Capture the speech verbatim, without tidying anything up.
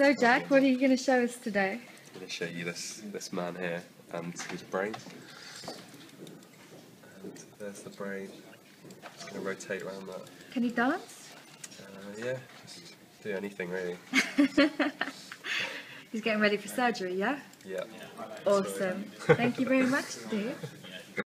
So Jack, what are you going to show us today? I'm going to show you this this man here and his brain. And there's the brain. Just going to rotate around that. Can he dance? Uh, yeah, just do anything really. He's getting ready for surgery, yeah? Yeah. Awesome. Thank you very much, Steve.